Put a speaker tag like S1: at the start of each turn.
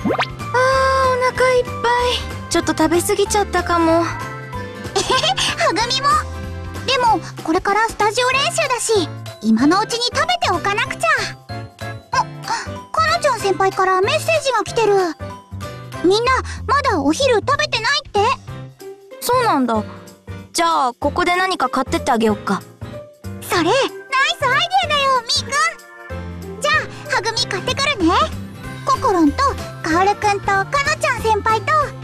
S1: お腹いっぱい。ちょっと食べ過ぎちゃったかも。
S2: はぐみも。でもこれからスタジオ練習だし、今のうちに食べておかなくちゃ。かなちゃん先輩からメッセージが来てる。みんなまだお昼食べてないって。
S1: そうなんだ。じゃあここで何か買ってってあげよっか。
S2: それナイスアイデアだよ、みーくん。じゃあはぐみ買ってくるね。ココロンとカオルくんとかのちゃん先輩と